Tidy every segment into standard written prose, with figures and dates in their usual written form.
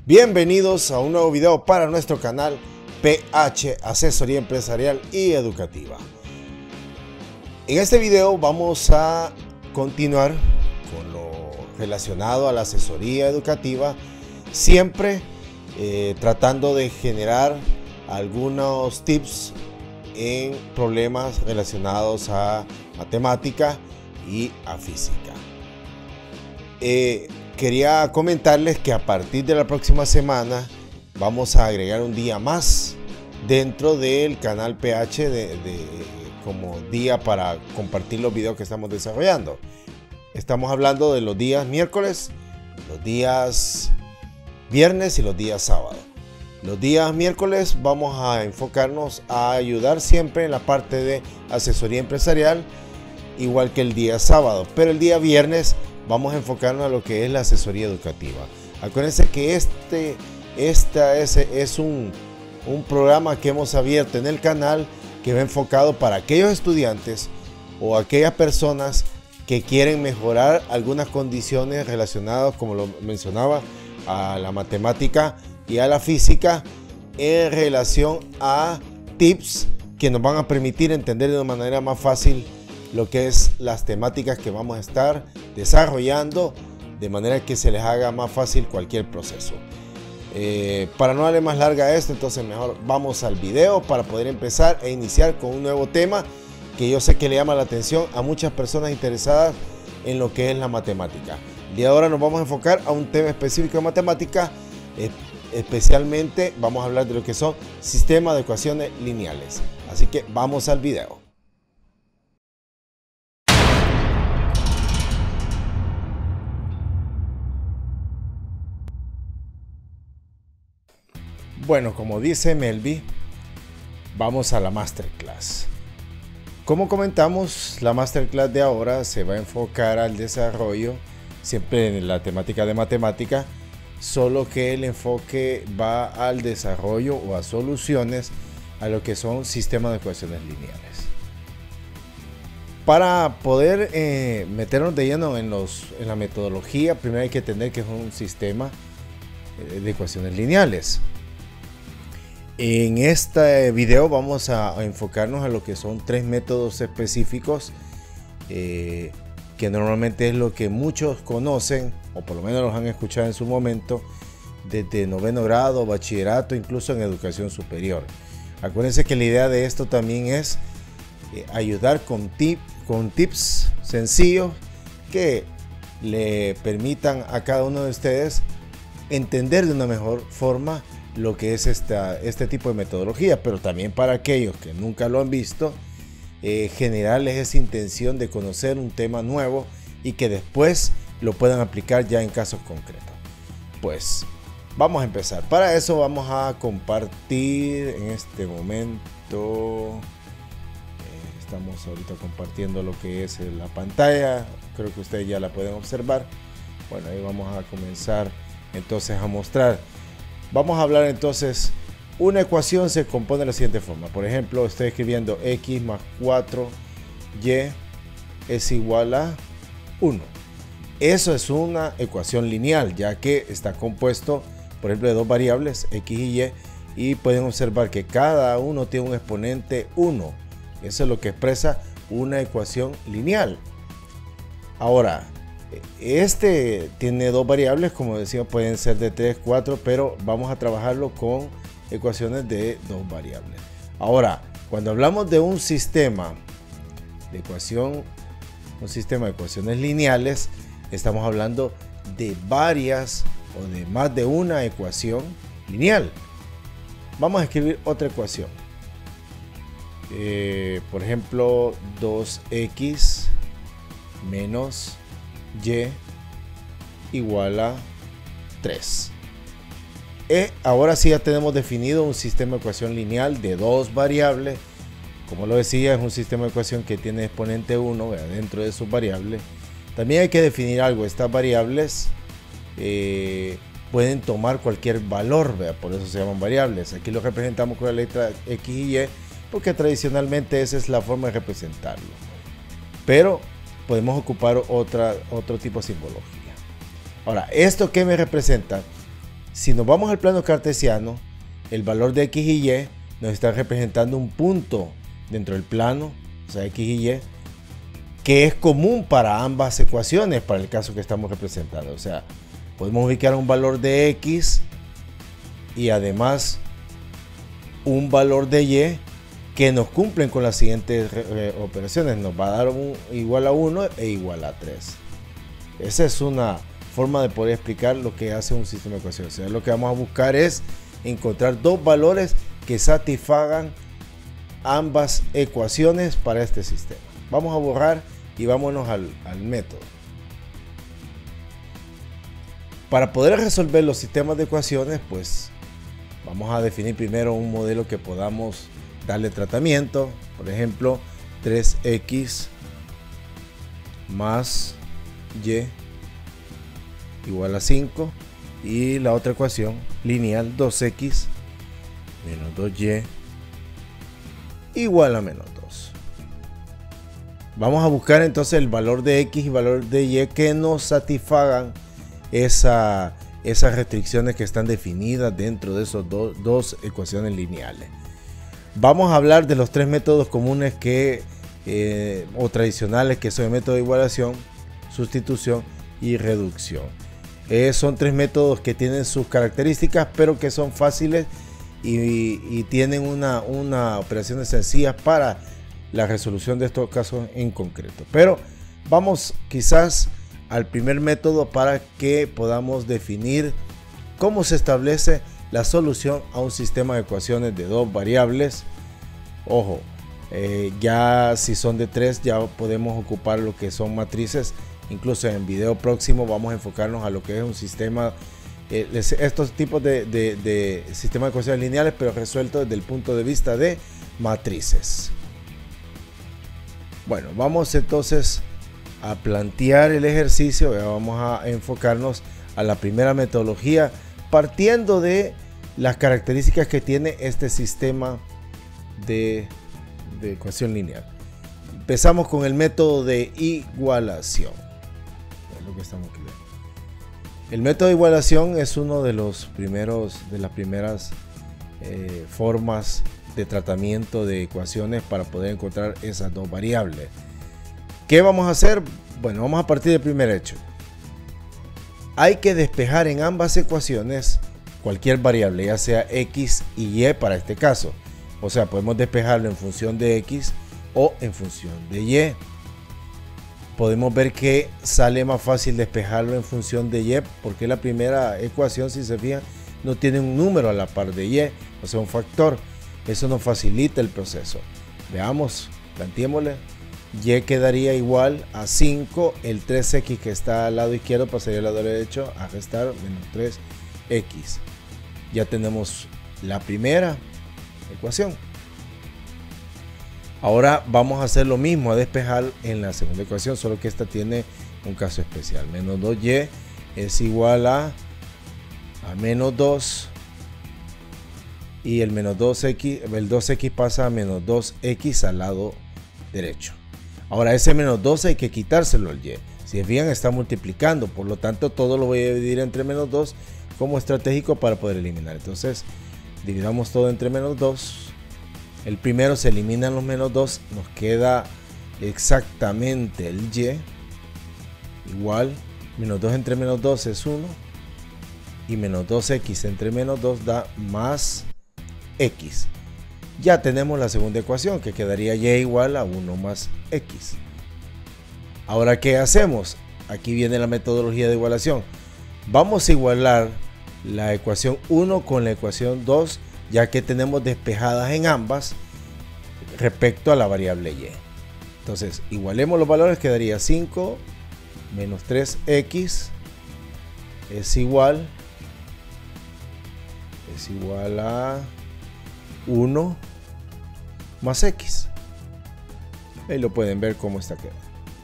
Bienvenidos a un nuevo video para nuestro canal PH Asesoría Empresarial y Educativa. En este video vamos a continuar con lo relacionado a la asesoría educativa, siempre tratando de generar algunos tips en problemas relacionados a matemática y a física. Quería comentarles que a partir de la próxima semana vamos a agregar un día más dentro del canal PH como día para compartir los videos que estamos desarrollando. Estamos hablando de los días miércoles, los días viernes y los días sábados. Los días miércoles vamos a enfocarnos a ayudar siempre en la parte de asesoría empresarial, igual que el día sábado, pero el día viernes vamos a enfocarnos a lo que es la asesoría educativa. Acuérdense que este es un programa que hemos abierto en el canal que va enfocado para aquellos estudiantes o aquellas personas que quieren mejorar algunas condiciones relacionadas, como lo mencionaba, a la matemática y a la física, en relación a tips que nos van a permitir entender de una manera más fácil lo que es las temáticas que vamos a estar desarrollando, de manera que se les haga más fácil cualquier proceso. Para no darle más larga a esto, entonces mejor vamos al video para poder empezar e iniciar con un nuevo tema que yo sé que le llama la atención a muchas personas interesadas en lo que es la matemática. Y ahora nos vamos a enfocar a un tema específico de matemática, especialmente vamos a hablar de lo que son sistemas de ecuaciones lineales. Así que vamos al video. Bueno, como dice Melvi, vamos a la masterclass. Como comentamos, la masterclass de ahora se va a enfocar al desarrollo, siempre en la temática de matemática, solo que el enfoque va al desarrollo o a soluciones a lo que son sistemas de ecuaciones lineales. Para poder meternos de lleno en la metodología, primero hay que entender que es un sistema de ecuaciones lineales. En este video vamos a enfocarnos a lo que son tres métodos específicos que normalmente es lo que muchos conocen, o por lo menos los han escuchado en su momento, desde noveno grado, bachillerato, incluso en educación superior. Acuérdense que la idea de esto también es ayudar con tips sencillos que le permitan a cada uno de ustedes entender de una mejor forma lo que es este tipo de metodología, pero también para aquellos que nunca lo han visto, generarles esa intención de conocer un tema nuevo y que después lo puedan aplicar ya en casos concretos. Pues vamos a empezar. Para eso vamos a compartir en este momento, estamos ahorita compartiendo lo que es la pantalla, creo que ustedes ya la pueden observar. Bueno, ahí vamos a comenzar entonces a mostrar. Vamos a hablar entonces, una ecuación se compone de la siguiente forma. Por ejemplo, estoy escribiendo x más 4y es igual a 1. Eso es una ecuación lineal, ya que está compuesto, por ejemplo, de dos variables, x y y, y pueden observar que cada uno tiene un exponente 1. Eso es lo que expresa una ecuación lineal. Ahora, este tiene dos variables, como decíamos, pueden ser de 3, 4, pero vamos a trabajarlo con ecuaciones de dos variables. Ahora, cuando hablamos de un sistema de ecuaciones lineales, estamos hablando de varias o de más de una ecuación lineal. Vamos a escribir otra ecuación. Por ejemplo, 2x menos y igual a 3. Ahora sí ya tenemos definido un sistema de ecuación lineal de dos variables. Como lo decía, es un sistema de ecuación que tiene exponente 1 dentro de sus variables. También hay que definir algo. Estas variables pueden tomar cualquier valor, por eso se llaman variables. Aquí lo representamos con la letra x y y, porque tradicionalmente esa es la forma de representarlo. Pero podemos ocupar otro tipo de simbología. Ahora, ¿esto qué me representa? Si nos vamos al plano cartesiano, el valor de x y y nos está representando un punto dentro del plano, o sea, x y y, que es común para ambas ecuaciones, para el caso que estamos representando. O sea, podemos ubicar un valor de x y además un valor de y que nos cumplen con las siguientes operaciones. Nos va a dar igual a 1 e igual a 3. Esa es una forma de poder explicar lo que hace un sistema de ecuaciones. O sea, lo que vamos a buscar es encontrar dos valores que satisfagan ambas ecuaciones para este sistema. Vamos a borrar y vámonos al método. Para poder resolver los sistemas de ecuaciones, pues vamos a definir primero un modelo que podamos darle tratamiento. Por ejemplo, 3x más y igual a 5, y la otra ecuación lineal 2x menos 2y igual a menos 2. Vamos a buscar entonces el valor de x y valor de y que nos satisfagan esas restricciones que están definidas dentro de esos dos ecuaciones lineales. Vamos a hablar de los tres métodos comunes o tradicionales, que son el método de igualación, sustitución y reducción. Son tres métodos que tienen sus características, pero que son fáciles y tienen una operación sencilla para la resolución de estos casos en concreto. Pero vamos quizás al primer método para que podamos definir cómo se establece la solución a un sistema de ecuaciones de dos variables. Ojo, ya si son de tres ya podemos ocupar lo que son matrices. Incluso en el video próximo vamos a enfocarnos a lo que es un sistema, estos tipos de sistemas de ecuaciones lineales, pero resueltos desde el punto de vista de matrices. Bueno, vamos entonces a plantear el ejercicio. Vamos a enfocarnos a la primera metodología, partiendo de las características que tiene este sistema de ecuación lineal. Empezamos con el método de igualación. Es lo que estamos aquí. El método de igualación es uno de las primeras formas de tratamiento de ecuaciones para poder encontrar esas dos variables. ¿Qué vamos a hacer? Bueno, vamos a partir del primer hecho. Hay que despejar en ambas ecuaciones cualquier variable, ya sea x y y para este caso. O sea, podemos despejarlo en función de x o en función de y. Podemos ver que sale más fácil despejarlo en función de y, porque la primera ecuación, si se fijan, no tiene un número a la par de y, o sea, un factor. Eso nos facilita el proceso. Veamos, planteémosle. Y quedaría igual a 5, el 3x que está al lado izquierdo pasaría al lado derecho a restar menos 3x. Ya tenemos la primera ecuación. Ahora vamos a hacer lo mismo, a despejar en la segunda ecuación, solo que esta tiene un caso especial. Menos 2y es igual a menos 2, y el menos 2x, el 2x pasa a menos 2x al lado derecho. Ahora ese menos 2 hay que quitárselo al y. Si bien está multiplicando, por lo tanto todo lo voy a dividir entre menos 2 como estratégico para poder eliminar. Entonces dividamos todo entre menos 2. El primero se eliminan los menos 2, nos queda exactamente el y igual menos 2 entre menos 2 es 1, y menos 2x entre menos 2 da más x. Ya tenemos la segunda ecuación, que quedaría y igual a 1 más x. Ahora, ¿qué hacemos? Aquí viene la metodología de igualación. Vamos a igualar la ecuación 1 con la ecuación 2, ya que tenemos despejadas en ambas respecto a la variable y. Entonces, igualemos los valores, quedaría 5 menos 3x es igual a 1 más x. Ahí lo pueden ver cómo está quedando.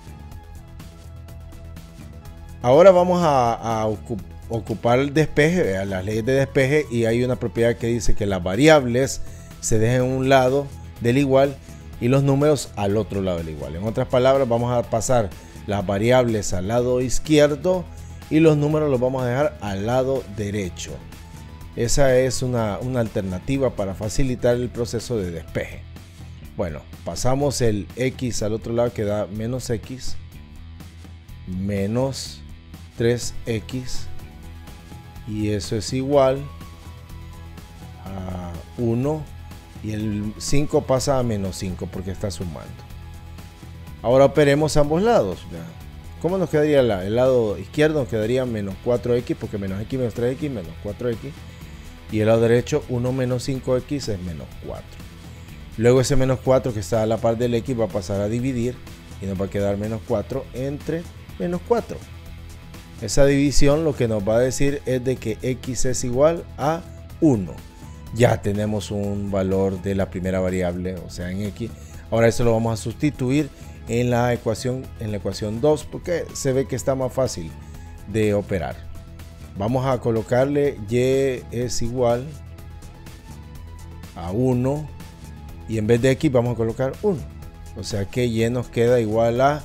Ahora vamos a ocupar el despeje, las leyes de despeje, y hay una propiedad que dice que las variables se dejan a un lado del igual y los números al otro lado del igual. En otras palabras, vamos a pasar las variables al lado izquierdo y los números los vamos a dejar al lado derecho. Esa es una alternativa para facilitar el proceso de despeje. Bueno, pasamos el x al otro lado que da menos x, menos 3x, y eso es igual a 1, y el 5 pasa a menos 5 porque está sumando. Ahora operemos ambos lados. ¿Cómo nos quedaría el lado izquierdo? Nos quedaría menos 4x, porque menos x menos 3x menos 4x, y el lado derecho 1 menos 5x es menos 4. Luego ese menos 4 que está a la par del x va a pasar a dividir y nos va a quedar menos 4 entre menos 4. Esa división lo que nos va a decir es de que x es igual a 1. Ya tenemos un valor de la primera variable, o sea en x. Ahora eso lo vamos a sustituir en la ecuación 2 porque se ve que está más fácil de operar. Vamos a colocarle y es igual a 1 y en vez de x vamos a colocar 1. O sea que y nos queda igual a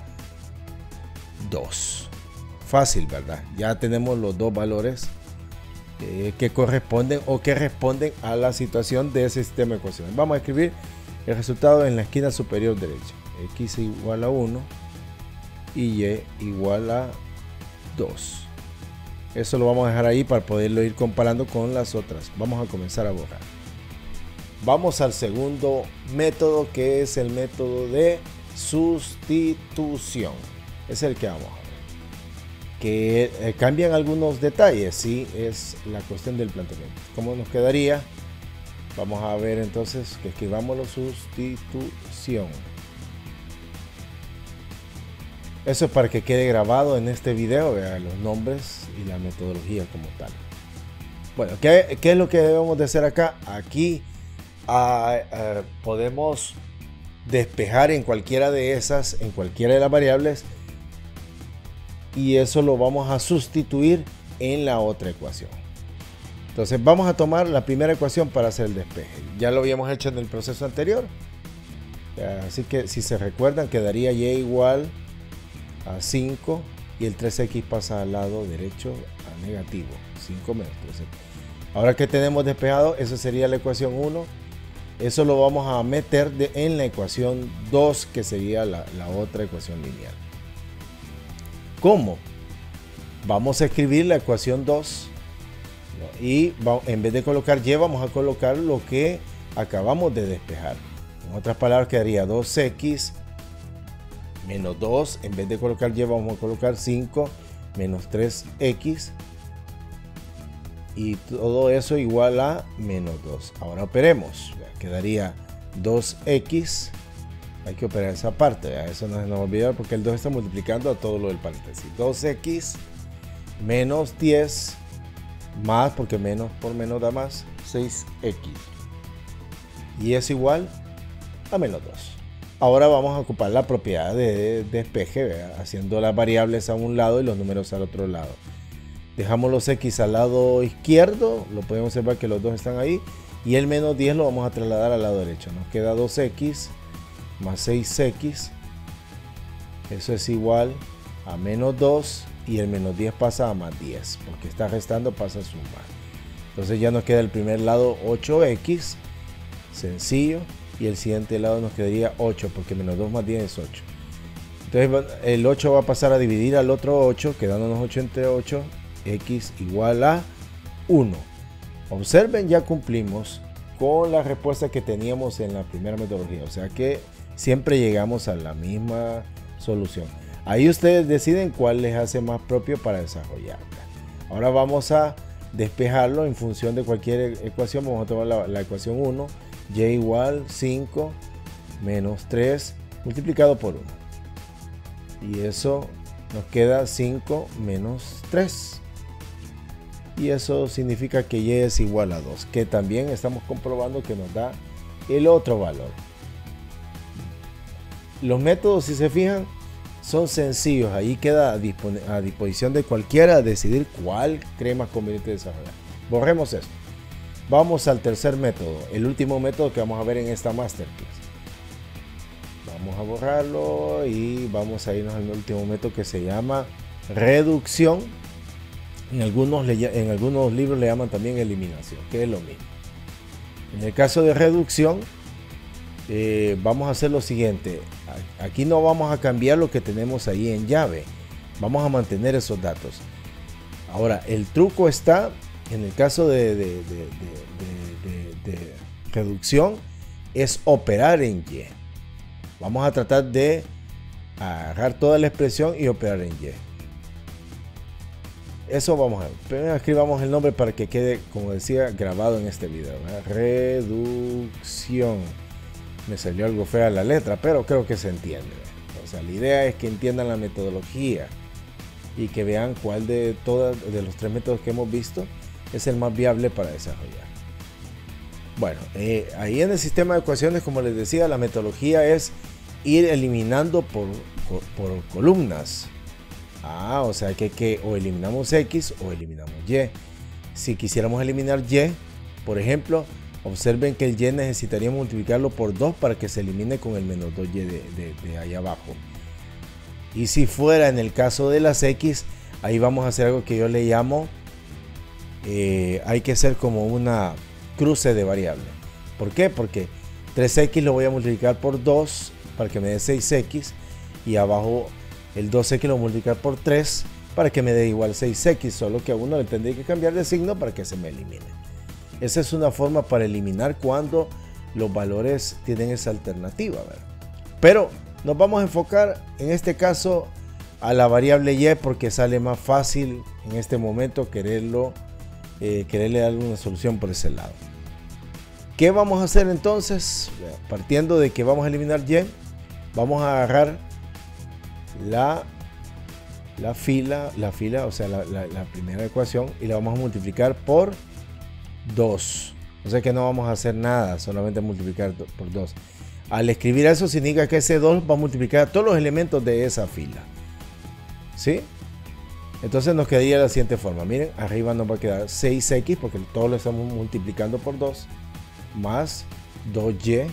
2. Fácil, ¿verdad? Ya tenemos los dos valores que corresponden o que responden a la situación de ese sistema de ecuaciones. Vamos a escribir el resultado en la esquina superior derecha. X igual a 1 y y igual a 2. Eso lo vamos a dejar ahí para poderlo ir comparando con las otras. Vamos a comenzar a borrar. Vamos al segundo método, que es el método de sustitución. Es el que vamos a ver. Que cambian algunos detalles, sí, es la cuestión del planteamiento. ¿Cómo nos quedaría? Vamos a ver entonces que escribamos la sustitución. Eso es para que quede grabado en este video, vean los nombres y la metodología como tal. Bueno, ¿qué es lo que debemos de hacer acá? Aquí podemos despejar en cualquiera de esas, en cualquiera de las variables, y eso lo vamos a sustituir en la otra ecuación. Entonces vamos a tomar la primera ecuación para hacer el despeje. Ya lo habíamos hecho en el proceso anterior, así que si se recuerdan quedaría y igual a 5 y el 3x pasa al lado derecho a negativo, 5 menos 3x. Ahora que tenemos despejado, eso sería la ecuación 1. Eso lo vamos a meter en la ecuación 2, que sería la otra ecuación lineal. ¿Cómo? Vamos a escribir la ecuación 2 y en vez de colocar y vamos a colocar lo que acabamos de despejar. En otras palabras quedaría 2x menos 2, en vez de colocar y vamos a colocar 5 menos 3x, y todo eso igual a menos 2. Ahora operemos, quedaría 2x, hay que operar esa parte, eso no se nos olvida porque el 2 está multiplicando a todo lo del paréntesis. 2x menos 10 más, porque menos por menos da más, 6x, y es igual a menos 2. Ahora vamos a ocupar la propiedad de despeje, haciendo las variables a un lado y los números al otro lado. Dejamos los x al lado izquierdo, lo podemos observar que los dos están ahí, y el menos 10 lo vamos a trasladar al lado derecho. Nos queda 2x más 6x, eso es igual a menos 2, y el menos 10 pasa a más 10, porque está restando, pasa a sumar. Entonces ya nos queda el primer lado 8x, sencillo. Y el siguiente lado nos quedaría 8, porque menos 2 más 10 es 8. Entonces el 8 va a pasar a dividir al otro 8, quedándonos 8 entre 8, x igual a 1. Observen, ya cumplimos con la respuesta que teníamos en la primera metodología. O sea que siempre llegamos a la misma solución. Ahí ustedes deciden cuál les hace más propio para desarrollarla. Ahora vamos a despejarlo en función de cualquier ecuación. Vamos a tomar la ecuación 1. Y igual 5 menos 3 multiplicado por 1, y eso nos queda 5 menos 3, y eso significa que y es igual a 2, que también estamos comprobando que nos da el otro valor. Los métodos, si se fijan, son sencillos. Ahí queda a disposición de cualquiera decidir cuál cree más conveniente desarrollar. Borremos esto. Vamos al tercer método, el último método que vamos a ver en esta masterclass. Vamos a borrarlo y vamos a irnos al último método, que se llama reducción. En algunos libros le llaman también eliminación, que es lo mismo. En el caso de reducción, vamos a hacer lo siguiente. Aquí no vamos a cambiar lo que tenemos ahí en llave. Vamos a mantener esos datos. Ahora, el truco está en el caso de reducción, es operar en Y. Vamos a tratar de agarrar toda la expresión y operar en Y. Eso vamos a ver. Primero escribamos el nombre para que quede, como decía, grabado en este video, ¿verdad? Reducción. Me salió algo fea la letra, pero creo que se entiende, ¿verdad? O sea, la idea es que entiendan la metodología y que vean cuál de los tres métodos que hemos visto es el más viable para desarrollar. Bueno, ahí en el sistema de ecuaciones, como les decía, la metodología es ir eliminando por columnas. O sea que o eliminamos X o eliminamos Y. Si quisiéramos eliminar Y, por ejemplo, observen que el Y necesitaríamos multiplicarlo por 2 para que se elimine con el menos 2Y de ahí abajo. Y si fuera en el caso de las X, ahí vamos a hacer algo que yo le llamo, hay que hacer como una cruce de variables. ¿Por qué? Porque 3X lo voy a multiplicar por 2 para que me dé 6X, y abajo el 2X lo voy a multiplicar por 3 para que me dé igual 6X, solo que a uno le tendría que cambiar de signo para que se me elimine. Esa es una forma para eliminar cuando los valores tienen esa alternativa, ¿verdad? Pero nos vamos a enfocar en este caso a la variable Y porque sale más fácil en este momento quererle dar una solución por ese lado. ¿Qué vamos a hacer entonces? Partiendo de que vamos a eliminar Y, vamos a agarrar la fila, o sea, la primera ecuación, y la vamos a multiplicar por 2. O sea que no vamos a hacer nada, solamente multiplicar por 2. Al escribir eso significa que ese 2 va a multiplicar todos los elementos de esa fila. ¿Sí? Entonces nos quedaría de la siguiente forma. Miren, arriba nos va a quedar 6X porque todo lo estamos multiplicando por 2. Más 2Y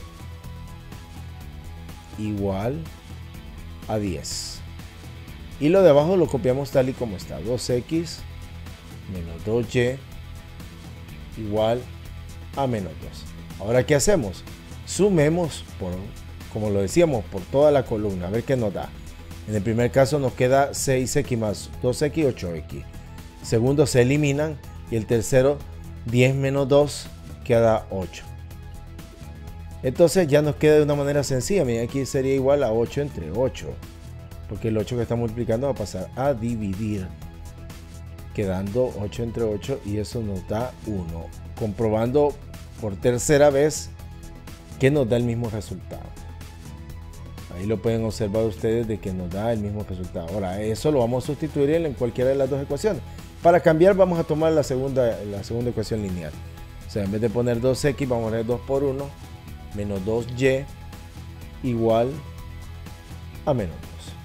igual a 10. Y lo de abajo lo copiamos tal y como está. 2X menos 2Y igual a menos 2. Ahora, ¿qué hacemos? Sumemos, como lo decíamos, por toda la columna. A ver qué nos da. En el primer caso nos queda 6X más 2X, 8X. Segundo se eliminan. Y el tercero, 10 menos 2, queda 8. Entonces ya nos queda de una manera sencilla. Miren, aquí sería igual a 8 entre 8. Porque el 8 que está multiplicando va a pasar a dividir, quedando 8 entre 8, y eso nos da 1. Comprobando por tercera vez que nos da el mismo resultado. Ahí lo pueden observar ustedes de que nos da el mismo resultado. Ahora, eso lo vamos a sustituir en cualquiera de las dos ecuaciones. Para cambiar vamos a tomar la segunda ecuación lineal. O sea, en vez de poner 2X vamos a poner 2 por 1 menos 2Y igual a menos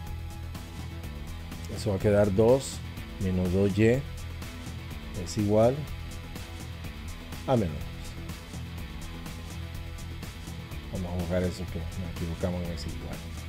2. Eso va a quedar 2 menos 2Y es igual a menos 2. Vamos a buscar eso que nos equivocamos en ese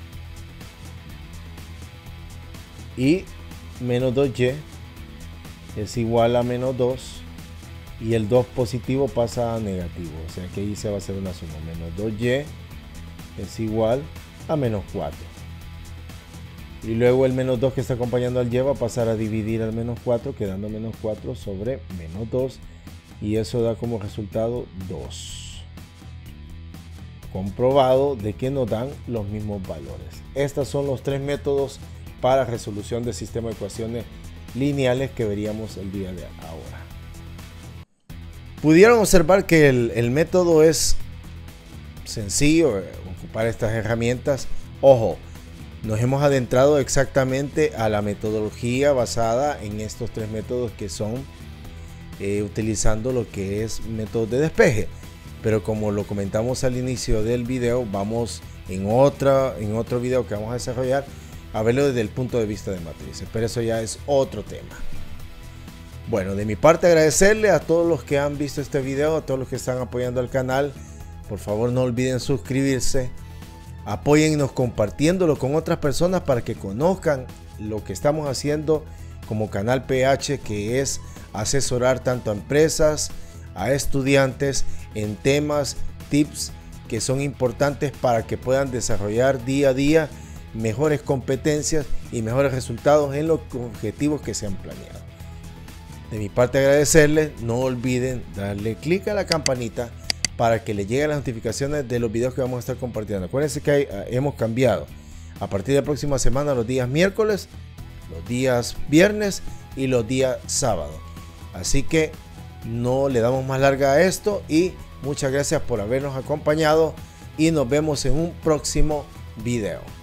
igual. Y menos 2Y es igual a menos 2. Y el 2 positivo pasa a negativo. O sea que ahí se va a hacer una suma. Menos 2Y es igual a menos 4. Y luego el menos 2 que está acompañando al Y va a pasar a dividir al menos 4, quedando menos 4 sobre menos 2. Y eso da como resultado 2. Comprobado de que nos dan los mismos valores. Estos son los tres métodos para resolución de sistema de ecuaciones lineales que veríamos el día de ahora. Pudieron observar que el método es sencillo, ocupar estas herramientas. Ojo, nos hemos adentrado exactamente a la metodología basada en estos tres métodos que son utilizando lo que es métodos de despeje. Pero como lo comentamos al inicio del video, vamos en otro video que vamos a desarrollar a verlo desde el punto de vista de matrices. Pero eso ya es otro tema. Bueno, de mi parte agradecerle a todos los que han visto este video, a todos los que están apoyando al canal. Por favor no olviden suscribirse, apóyennos compartiéndolo con otras personas para que conozcan lo que estamos haciendo como Canal PH, que es asesorar tanto a empresas, a estudiantes en temas, tips que son importantes para que puedan desarrollar día a día mejores competencias y mejores resultados en los objetivos que se han planeado. De mi parte, agradecerles. No olviden darle clic a la campanita para que les lleguen las notificaciones de los videos que vamos a estar compartiendo. Acuérdense que hemos cambiado a partir de la próxima semana los días miércoles, los días viernes y los días sábados. Así que no le damos más larga a esto y muchas gracias por habernos acompañado y nos vemos en un próximo video.